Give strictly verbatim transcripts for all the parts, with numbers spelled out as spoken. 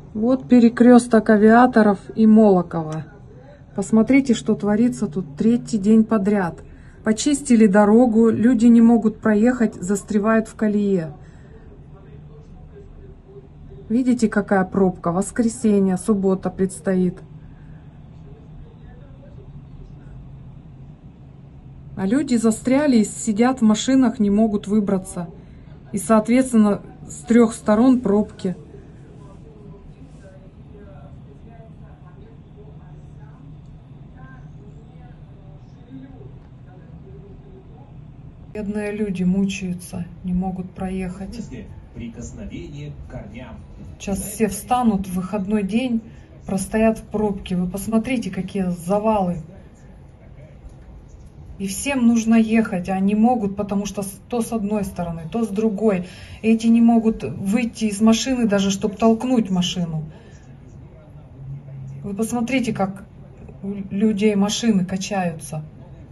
Вот перекресток Авиаторов и Молокова. Посмотрите, что творится тут третий день подряд. Почистили дорогу, люди не могут проехать, застревают в колее. Видите, какая пробка? Воскресенье, суббота предстоит. А люди застряли и сидят в машинах, не могут выбраться. И, соответственно, с трех сторон пробки. Бедные люди мучаются, не могут проехать. Сейчас все встанут в выходной день, простоят в пробке. Вы посмотрите, какие завалы. И всем нужно ехать, а не могут, потому что то с одной стороны, то с другой. Эти не могут выйти из машины, даже чтобы толкнуть машину. Вы посмотрите, как у людей машины качаются.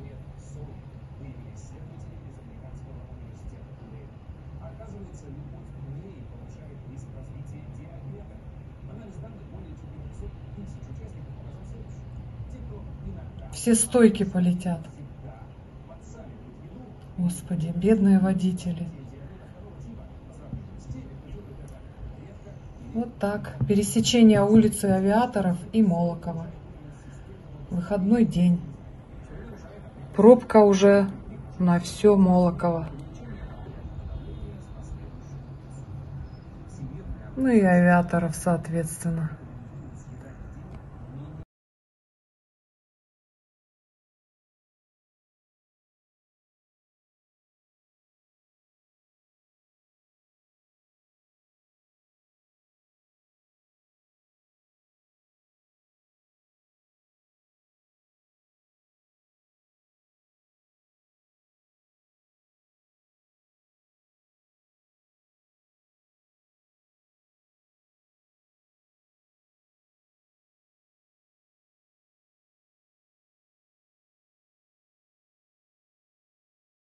Все стойки полетят. Господи, бедные водители. Вот так. Пересечение улицы Авиаторов и Молокова. Выходной день. Пробка уже на все Молокова. Ну и Авиаторов, соответственно.